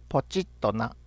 ポチッとな。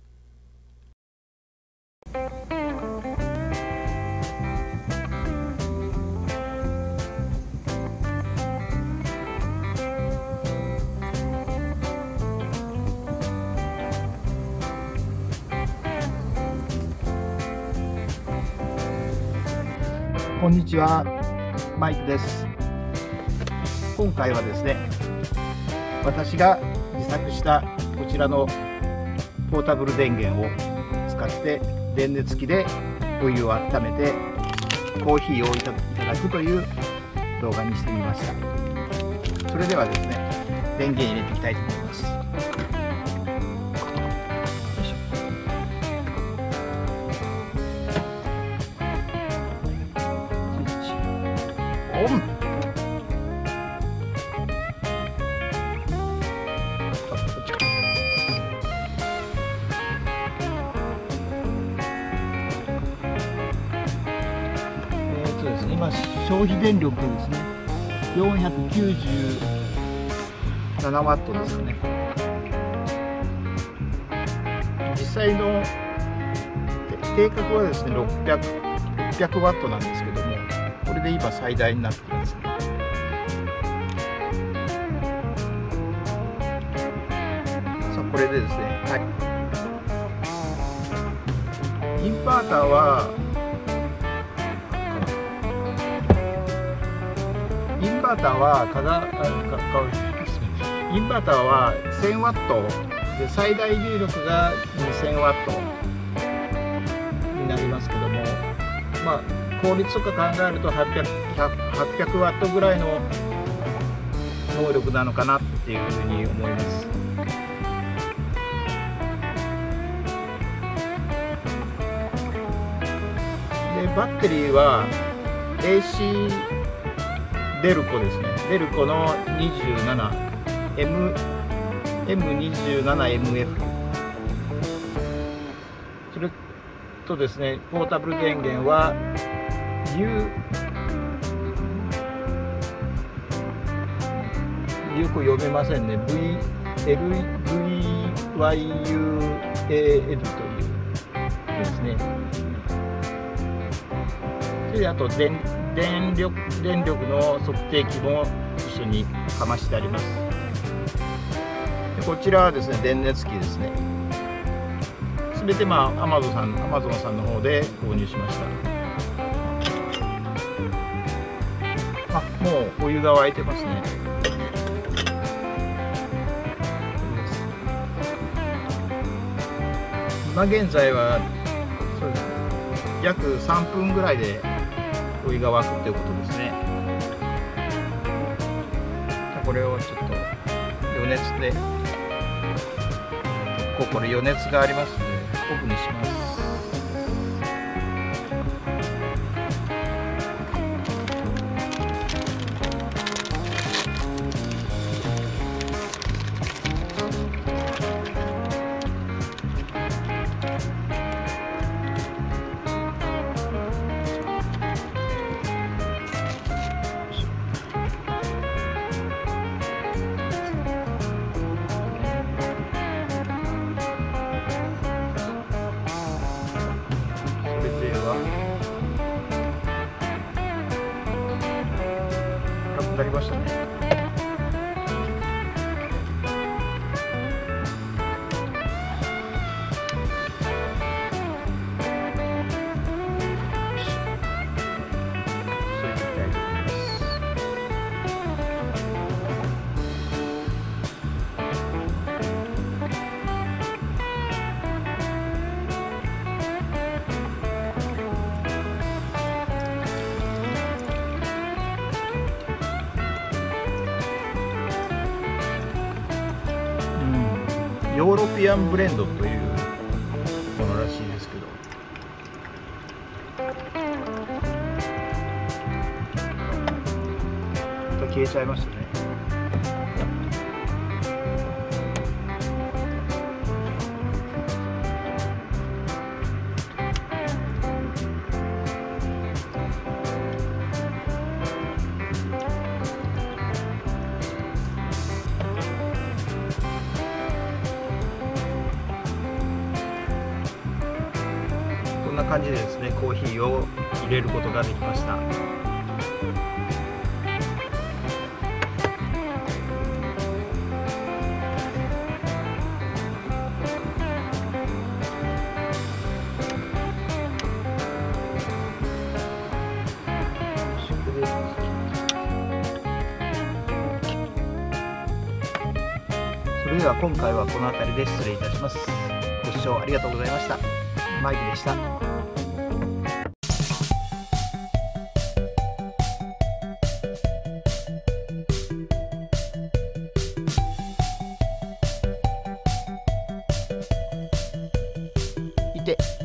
こんにちは、マイクです。今回はですね、私が自作したこちらのポータブル電源を使って電熱器でお湯を温めてコーヒーをいただくという動画にしてみました。それではですね、電源入れていきたいと思います。オン。ですね、今消費電力ですね、497ワットですかね。実際の定格はですね600ワットなんですけども、これで今最大になってますね。さあこれでですね、インバーターはインバーターは1000ワットで、最大流力が2000ワットになりますけども、まあ効率とか考えると800ワットぐらいの能力なのかなっていうふうに思います。でバッテリーは ACデルコですね。デルコの 27M27MF、 それとですね、ポータブル電源はよく読めませんね。VYUAL というですね。それであと電力の測定器も一緒にかましてあります。でこちらはですね、電熱器ですね。すべてアマゾンさんの方で購入しました。もうお湯が沸いてますね。今現在はそうですね、約3分ぐらいでお湯が沸くということですね。これをちょっと余熱で、これ余熱がありますのでオフにします。なりましたね。ヨーロピアンブレンドというものらしいですけど、消えちゃいましたね。 んな感じでですね、コーヒーを入れることができました。それでは今回はこの辺りで失礼いたします。ご視聴ありがとうございました。マイクでした。いて。